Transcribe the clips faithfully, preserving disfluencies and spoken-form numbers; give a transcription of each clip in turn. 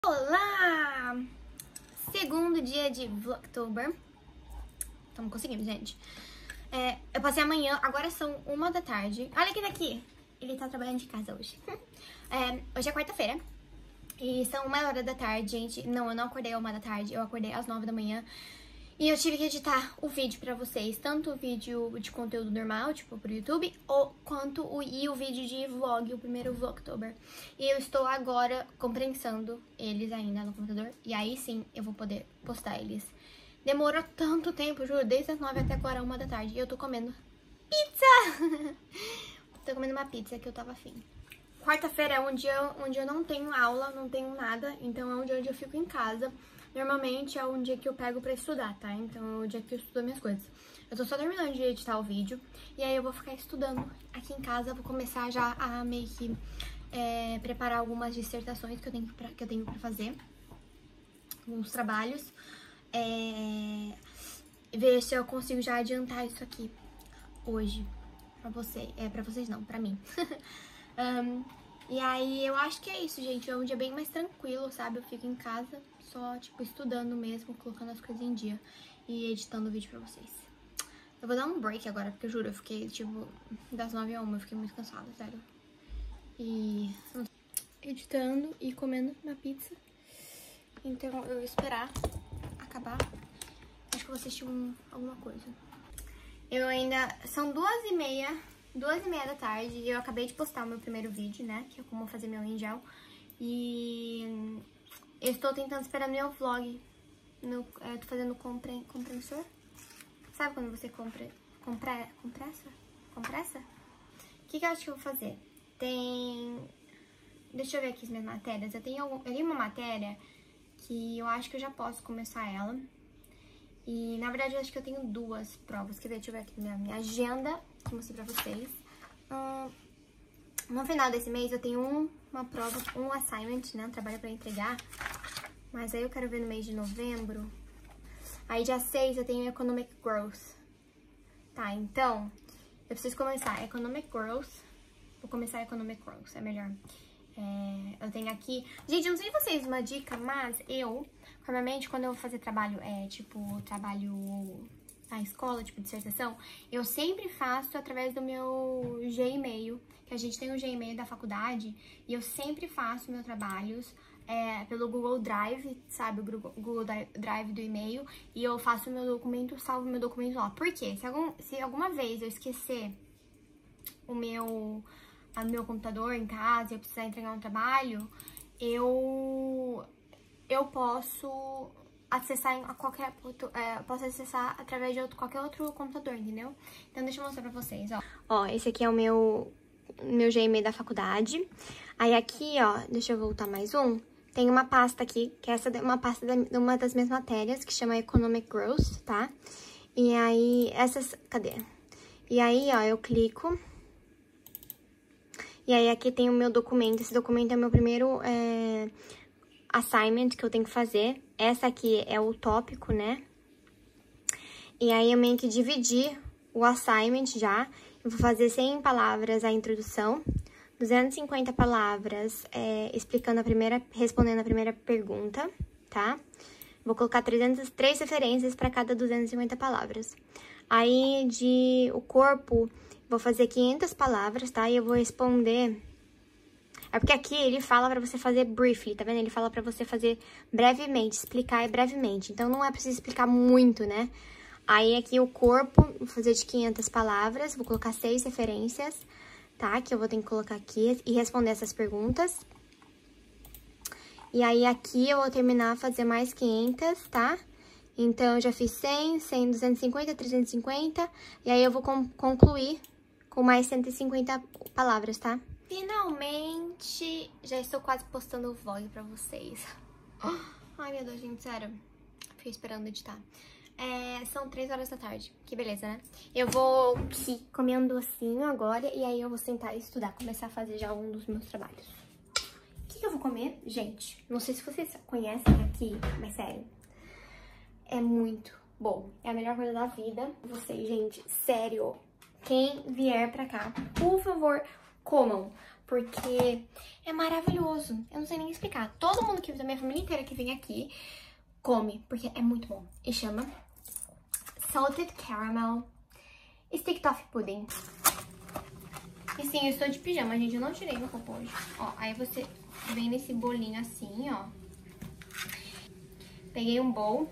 Olá! Segundo dia de Vlogtober. Estamos conseguindo, gente. É, eu passei amanhã, agora são uma da tarde. Olha aqui daqui. Ele tá trabalhando de casa hoje. É, hoje é quarta-feira. E são uma hora da tarde, gente. Não, eu não acordei uma da tarde. Eu acordei às nove da manhã. E eu tive que editar o vídeo pra vocês. Tanto o vídeo de conteúdo normal, tipo pro YouTube, ou, quanto o, e o vídeo de vlog, o primeiro Vlogtober. E eu estou agora comprensando eles ainda no computador. E aí sim eu vou poder postar eles. Demorou tanto tempo, juro, desde as nove até agora, uma da tarde. E eu tô comendo pizza! Tô comendo uma pizza que eu tava afim. Quarta-feira é um dia onde eu não tenho aula, não tenho nada. Então é um dia onde eu fico em casa. Normalmente é um dia que eu pego pra estudar, tá? Então é o dia que eu estudo minhas coisas. Eu tô só terminando de editar o vídeo. E aí eu vou ficar estudando aqui em casa. Vou começar já a meio que é, preparar algumas dissertações que eu tenho pra, que eu tenho pra fazer. Alguns trabalhos. É, ver se eu consigo já adiantar isso aqui hoje. Pra você. É, pra vocês não, pra mim. um, e aí eu acho que é isso, gente. É um dia bem mais tranquilo, sabe? Eu fico em casa só, tipo, estudando mesmo, colocando as coisas em dia e editando o vídeo pra vocês. Eu vou dar um break agora, porque eu juro, eu fiquei, tipo, das nove a uma, eu fiquei muito cansada, sério. E editando e comendo uma pizza. Então eu vou esperar acabar. Acho que eu vou assistir um, alguma coisa. Eu ainda... São duas e meia, duas e meia da tarde e eu acabei de postar o meu primeiro vídeo, né? Que é como fazer meu em gel. E... eu estou tentando esperar meu vlog. No, eu tô fazendo compre, compressor. Sabe quando você compra, compra, compressa? Compressa? O que, que eu acho que eu vou fazer? Tem... Deixa eu ver aqui as minhas matérias. Eu tenho, algum, eu tenho uma matéria que eu acho que eu já posso começar ela. E, na verdade, eu acho que eu tenho duas provas. Quer ver? Deixa eu ver aqui minha, minha agenda, que eu mostrei pra vocês. Hum, no final desse mês, eu tenho um, uma prova, um assignment, né? Um trabalho pra entregar. Mas aí eu quero ver no mês de novembro. Aí, dia seis, eu tenho Economic Growth. Tá, então, eu preciso começar Economic Growth. Vou começar Economic Growth, é melhor. É, eu tenho aqui... Gente, eu não sei vocês uma dica, mas eu... Normalmente, quando eu vou fazer trabalho, é, tipo, trabalho na escola, tipo, dissertação, eu sempre faço através do meu Gmail, que a gente tem o Gmail da faculdade, e eu sempre faço meus trabalhos é, pelo Google Drive, sabe, o Google Drive do e-mail, e eu faço o meu documento, salvo meu documento lá. Por quê? Se, algum, se alguma vez eu esquecer o meu, a meu computador em casa e eu precisar entregar um trabalho, eu... eu posso acessar a qualquer, é, posso acessar através de outro, qualquer outro computador, entendeu? Então, deixa eu mostrar pra vocês, ó. Ó, esse aqui é o meu, meu Gmail da faculdade. Aí aqui, ó, deixa eu voltar mais um. Tem uma pasta aqui, que é essa uma pasta de uma das minhas matérias, que chama Economic Growth, tá? E aí, essas... Cadê? E aí, ó, eu clico. E aí, aqui tem o meu documento. Esse documento é o meu primeiro... É... assignment que eu tenho que fazer. Essa aqui é o tópico, né? E aí eu meio que dividi o assignment já. Eu vou fazer cem palavras a introdução, duzentas e cinquenta palavras é, explicando a primeira, respondendo a primeira pergunta, tá? Vou colocar trezentas, três referências para cada duzentas e cinquenta palavras. Aí de o corpo, vou fazer quinhentas palavras, tá? E eu vou responder... É porque aqui ele fala pra você fazer briefly, tá vendo? Ele fala pra você fazer brevemente, explicar brevemente. Então, não é preciso explicar muito, né? Aí, aqui o corpo, vou fazer de quinhentas palavras, vou colocar seis referências, tá? Que eu vou ter que colocar aqui e responder essas perguntas. E aí, aqui eu vou terminar a fazer mais quinhentas, tá? Então, eu já fiz cem, cem, duzentas e cinquenta, trezentas e cinquenta. E aí, eu vou concluir com mais cento e cinquenta palavras, tá? Finalmente, já estou quase postando o vlog pra vocês. Ai, meu Deus, gente, sério. Fiquei esperando editar. É, são três horas da tarde. Que beleza, né? Eu vou aqui comendo docinho agora e aí eu vou sentar e estudar. Começar a fazer já um dos meus trabalhos. O que, que eu vou comer? Gente, não sei se vocês conhecem aqui, mas sério. É muito bom. É a melhor coisa da vida. Vocês, gente, sério. Quem vier pra cá, por favor... comam, porque é maravilhoso. Eu não sei nem explicar. Todo mundo que da minha família inteira que vem aqui come, porque é muito bom. E chama Salted Caramel Stick Toffee Pudding. E sim, eu estou de pijama, gente. Eu não tirei meu roupa hoje. Ó, aí você vem nesse bolinho assim, ó. Peguei um bowl.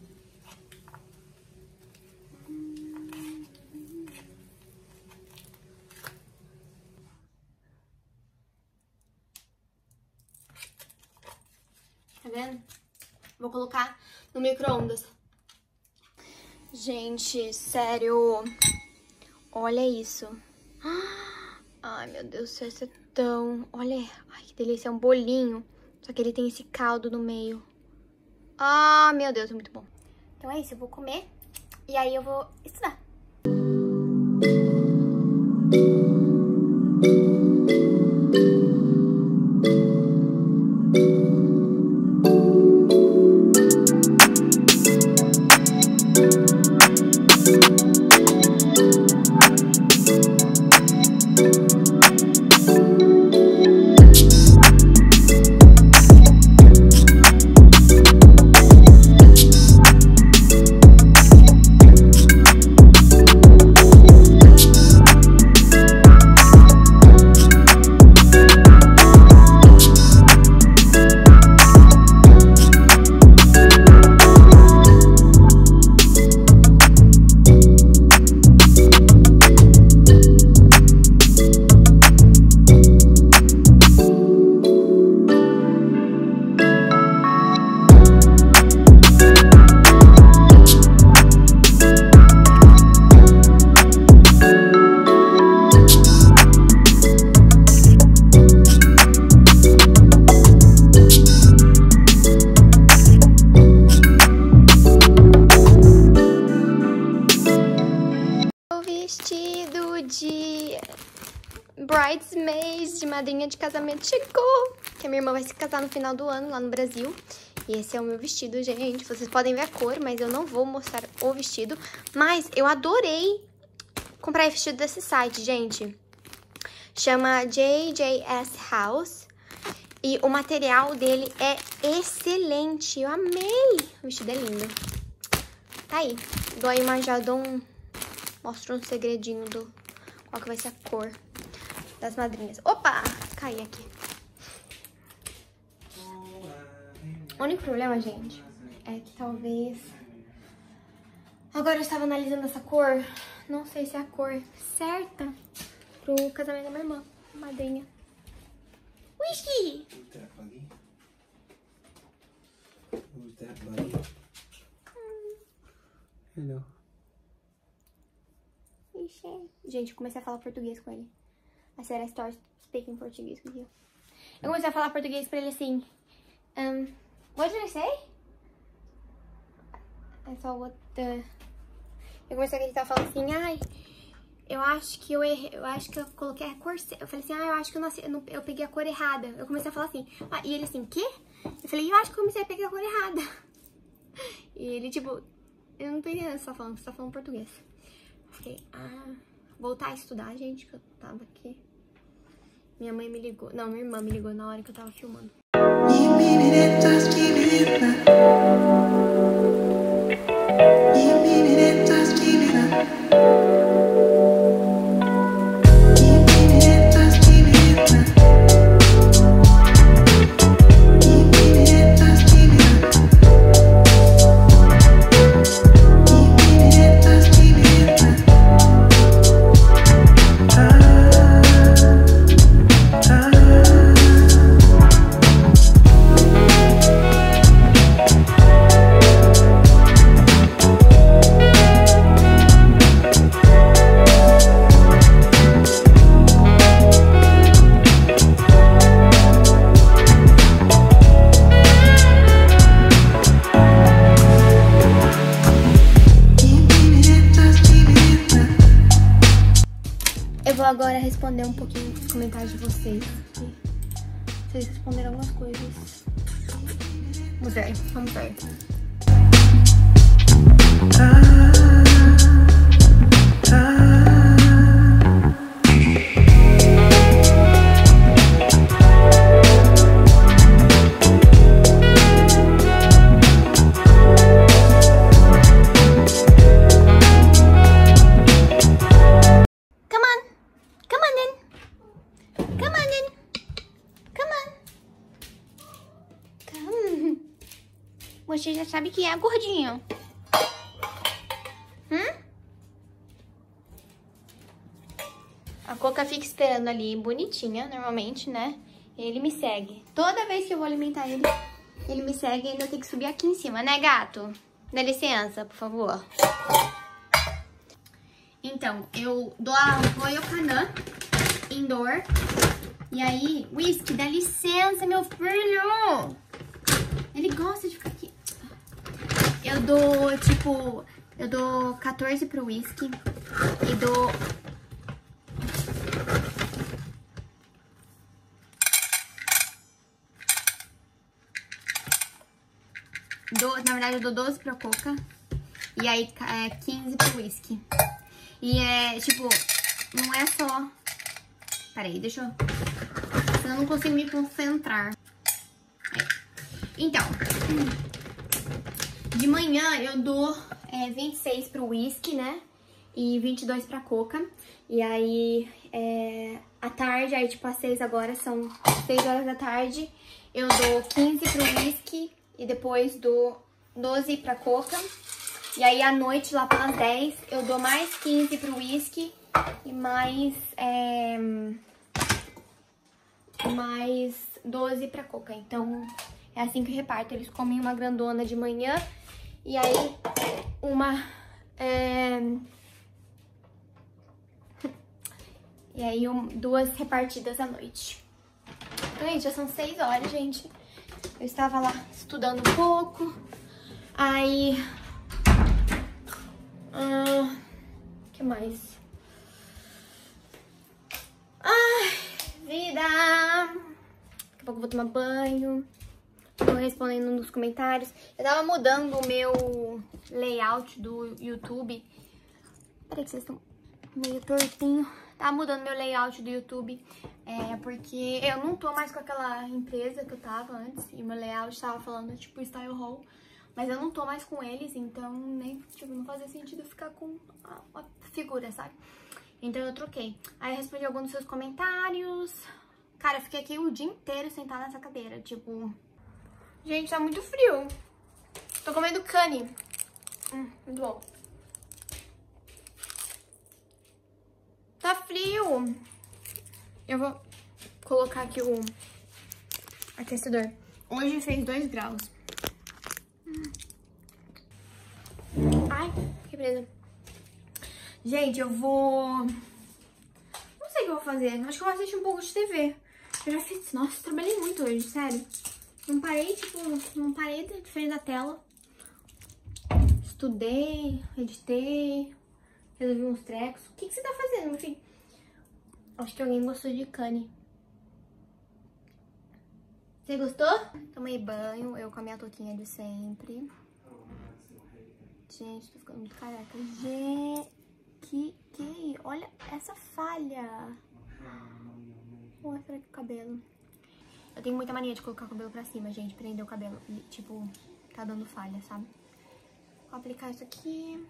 Tá vendo? Vou colocar no micro-ondas. Gente, sério. Olha isso. Ai, meu Deus do céu, isso é tão... Olha, ai, que delícia, é um bolinho. Só que ele tem esse caldo no meio. Ah, meu Deus, é muito bom. Então é isso, eu vou comer e aí eu vou estudar. Vestido de bridesmaids, de madrinha de casamento, chegou! Que a minha irmã vai se casar no final do ano, lá no Brasil. E esse é o meu vestido, gente. Vocês podem ver a cor, mas eu não vou mostrar o vestido. Mas eu adorei comprar esse vestido desse site, gente. Chama J J S House. E o material dele é excelente. Eu amei! O vestido é lindo. Tá aí. Dou aí uma já dou um... Mostro um segredinho do qual que vai ser a cor das madrinhas. Opa! Caí aqui. O único problema, gente, é que talvez... Agora eu estava analisando essa cor. Não sei se é a cor certa pro casamento da minha irmã, madrinha. Whisky! Hello. Gente, eu comecei a falar português com ele. I said I start speaking Portuguese with you. Eu comecei a falar português pra ele assim. Um, what did I say? I saw what the... Eu comecei a acreditar, falando assim, ai, eu acho que eu errei, eu acho que eu coloquei a cor... Eu falei assim, ah, eu acho que eu, não, eu, eu peguei a cor errada. Eu comecei a falar assim, ah, e ele assim, quê? Eu falei, eu acho que eu comecei a pegar a cor errada. E ele, tipo, eu não tô entendendo o que você tá falando, você tá falando português. Fiquei, ah, voltar a estudar, gente, que eu tava aqui. Minha mãe me ligou, não, minha irmã me ligou na hora que eu tava filmando. Eu vou agora responder um pouquinho dos comentários de vocês. Vocês responderam algumas coisas. Vamos ver, vamos ver. Você já sabe que é gordinho. Hum? A Coca fica esperando ali, bonitinha, normalmente, né? Ele me segue. Toda vez que eu vou alimentar ele, ele me segue e ainda tem que subir aqui em cima, né, gato? Dá licença, por favor. Então, eu dou a Royal Canin Indoor. E aí, Whisky, dá licença, meu filho! Ele gosta de ficar aqui. Eu dou, tipo, eu dou quatorze pro Whisky e dou... Do, na verdade, eu dou doze pra Coca e aí é quinze pro Whisky. E é, tipo, não é só... Peraí, deixa eu... Senão eu não consigo me concentrar. Aí. Então, de manhã eu dou é, vinte e seis pro Whisky, né? E vinte e dois pra Coca. E aí, é, à tarde, aí tipo, às seis agora, são seis horas da tarde, eu dou quinze pro Whisky e depois dou doze pra Coca. E aí, à noite, lá pelas dez, eu dou mais quinze pro Whisky e mais, é, mais doze pra Coca. Então, é assim que eu reparto. Eles comem uma grandona de manhã e aí uma... É, e aí, um, duas repartidas à noite. Então, gente, já são seis horas, gente. Eu estava lá estudando um pouco. Aí... O ah, que mais? Ai, vida! Daqui a pouco eu vou tomar banho. Tô respondendo nos comentários. Eu tava mudando o meu layout do YouTube. Peraí que vocês estão meio tortinho. Tava mudando meu layout do YouTube. É, porque eu não tô mais com aquela empresa que eu tava antes. E meu layout tava falando, tipo, Style Hall. Mas eu não tô mais com eles, então nem, tipo, não fazia sentido eu ficar com a, a figura, sabe? Então eu troquei. Aí eu respondi alguns dos seus comentários. Cara, eu fiquei aqui o dia inteiro sentada nessa cadeira, tipo... Gente, tá muito frio. Tô comendo cane. Hum, muito bom. Tá frio. Eu vou colocar aqui o aquecedor. Hoje fez dois graus. Ai, que presa. Gente, eu vou... Não sei o que eu vou fazer. Acho que eu vou assistir um pouco de T V. Eu já fiz... Nossa, trabalhei muito hoje, sério. Não parei, tipo... Não parei de frente da tela. Estudei, editei, resolvi uns trecos. O que, que você tá fazendo, meu filho? Acho que alguém gostou de cane. Você gostou? Tomei banho, eu com a minha touquinha de sempre. Gente, tô ficando muito careca. Gente, que, que... Olha essa falha. Mostra aqui o cabelo. Eu tenho muita mania de colocar o cabelo pra cima, gente. Prender o cabelo. E, tipo, tá dando falha, sabe? Vou aplicar isso aqui.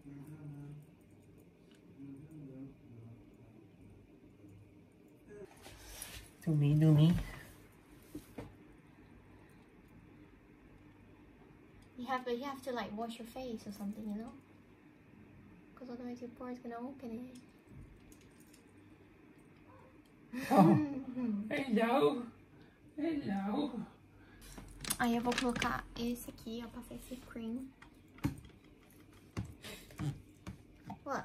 Dormir, dormir. You have, you have to like wash your face or something, you know? Because otherwise your pores gonna open it. Oh, hello. Hello. Aí eu vou colocar esse aqui, ó, passar esse cream. Ó.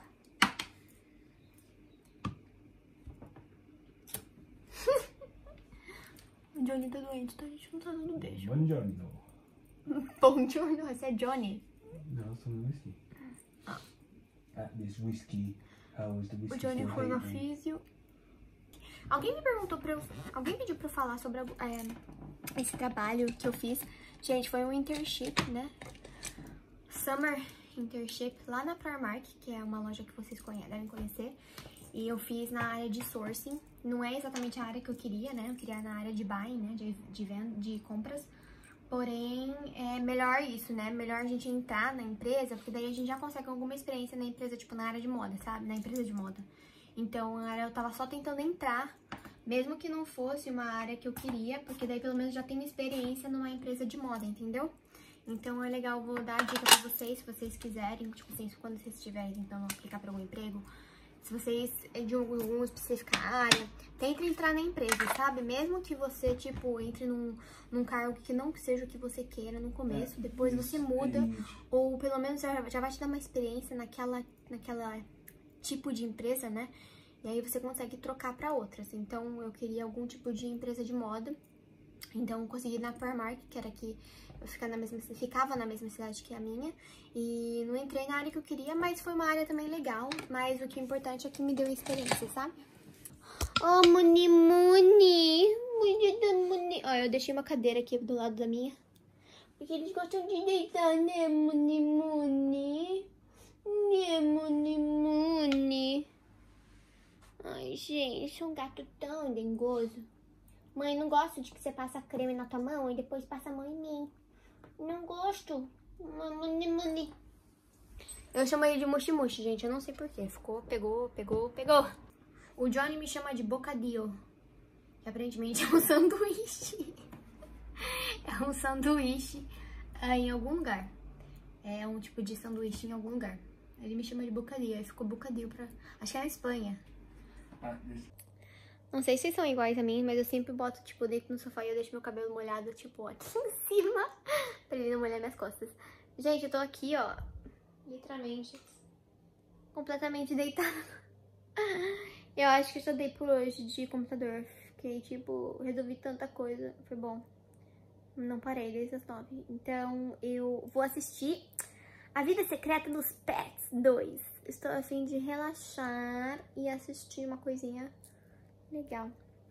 O Johnny tá doente, então a gente não tá dando beijo. Buongiorno. Buongiorno, esse é Johnny. No, some whiskey. Ah. Uh, this whiskey, how is the whiskey? O Johnny foi no físio. Alguém me perguntou pra eu... Alguém pediu pra eu falar sobre é, esse trabalho que eu fiz. Gente, foi um internship, né? Summer internship lá na Primark, que é uma loja que vocês conhecem, devem conhecer. E eu fiz na área de sourcing. Não é exatamente a área que eu queria, né? Eu queria na área de buying, né? De, de, venda, de compras. Porém, é melhor isso, né? Melhor a gente entrar na empresa, porque daí a gente já consegue alguma experiência na empresa, tipo, na área de moda, sabe? Na empresa de moda. Então, eu tava só tentando entrar, mesmo que não fosse uma área que eu queria, porque daí pelo menos já tenho experiência numa empresa de moda, entendeu? Então é legal, vou dar a dica pra vocês, se vocês quiserem, tipo assim, quando vocês estiverem tentando aplicar pra algum emprego, se vocês é de alguma específica área, tenta entrar na empresa, sabe? Mesmo que você, tipo, entre num, num cargo que não seja o que você queira no começo, é, depois você muda, ou pelo menos já, já vai te dar uma experiência naquela, naquela tipo de empresa, né? E aí você consegue trocar pra outras. Então eu queria algum tipo de empresa de moda, então eu consegui na Primark, que era aqui, eu ficava na mesma, ficava na mesma cidade que a minha, e não entrei na área que eu queria, mas foi uma área também legal, mas o que é importante é que me deu experiência, sabe? Oh, Muni Muni, Muni, ó, eu deixei uma cadeira aqui do lado da minha, porque eles gostam de deitar, né, Muni Muni, né, Muni Muni. Ai, gente, sou um gato tão dengoso. Mãe, não gosto de que você passa creme na tua mão e depois passa a mão em mim. Não gosto. Mani, mani. Eu chamo ele de Mushi Mushi, gente. Eu não sei porquê. Ficou, pegou, pegou, pegou. O Johnny me chama de bocadillo. Que aparentemente é um sanduíche. É um sanduíche é, em algum lugar. É um tipo de sanduíche em algum lugar. Ele me chama de bocadillo. Aí ficou bocadillo pra... Acho que é na Espanha. Ah, não sei se vocês são iguais a mim, mas eu sempre boto, tipo, deito no sofá e eu deixo meu cabelo molhado, tipo, aqui em cima, pra ele não molhar minhas costas. Gente, eu tô aqui, ó, literalmente, completamente deitada. Eu acho que eu já dei por hoje de computador. Fiquei, tipo, resolvi tanta coisa, foi bom. Não parei desde as nove. Então, eu vou assistir A Vida Secreta dos Pets dois. Estou a fim de relaxar e assistir uma coisinha legal.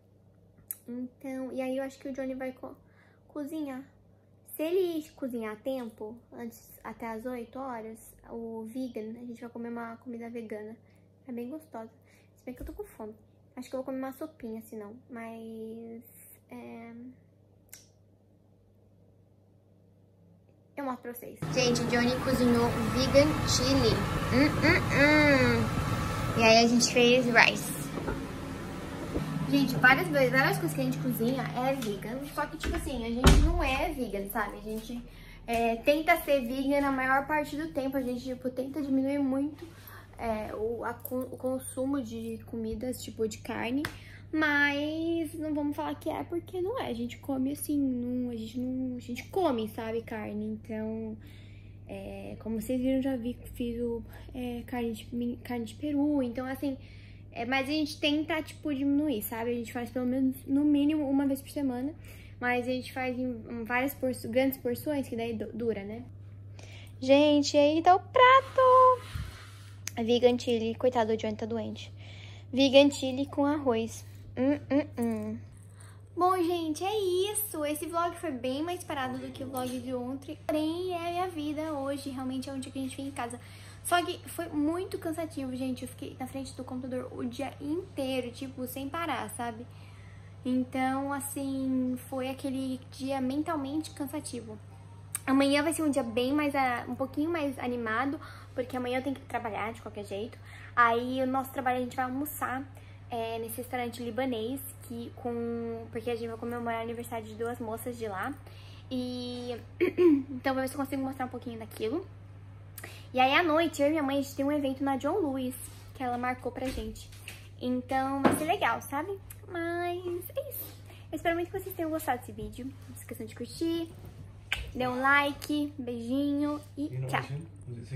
Então, e aí eu acho que o Johnny vai co cozinhar. Se ele cozinhar a tempo, antes, até as oito horas, o vegan, a gente vai comer uma comida vegana. É bem gostosa. Se bem que eu tô com fome. Acho que eu vou comer uma sopinha, se não. Mas... É... eu mostro pra vocês. Gente, o Johnny cozinhou vegan chili. Hum, hum, hum. E aí a gente fez rice. Gente, várias, várias coisas que a gente cozinha é vegan, só que, tipo assim, a gente não é vegan, sabe? A gente é, tenta ser vegan na maior parte do tempo, a gente, tipo, tenta diminuir muito é, o, a, o consumo de comidas, tipo, de carne, mas não vamos falar que é porque não é, a gente come assim, não, a, gente não, a gente come, sabe, carne, então... É, como vocês viram, já vi que fiz o, é, carne, de, carne de peru, então, assim... É, mas a gente tenta, tipo, diminuir, sabe? A gente faz pelo menos, no mínimo, uma vez por semana. Mas a gente faz em várias porções, grandes porções, que daí dura, né? Gente, aí tá o prato! Vegan chili. Coitado, o Johnny tá doente. Vegan chili com arroz. Hum, hum, hum. Bom, gente, é isso. Esse vlog foi bem mais parado do que o vlog de ontem. Porém, é a minha vida hoje. Realmente é um dia que a gente fica em casa. Só que foi muito cansativo, gente. Eu fiquei na frente do computador o dia inteiro, tipo, sem parar, sabe? Então, assim, foi aquele dia mentalmente cansativo. Amanhã vai ser um dia bem mais, um pouquinho mais animado, porque amanhã eu tenho que trabalhar de qualquer jeito. Aí, o nosso trabalho, a gente vai almoçar é, nesse restaurante libanês, que com, porque a gente vai comemorar o aniversário de duas moças de lá. E então, vou ver se eu consigo mostrar um pouquinho daquilo. E aí, à noite, eu e minha mãe, a gente tem um evento na John Lewis, que ela marcou pra gente. Então, vai ser legal, sabe? Mas é isso. Eu espero muito que vocês tenham gostado desse vídeo. Não se esqueçam de curtir, dê um like, beijinho e tchau.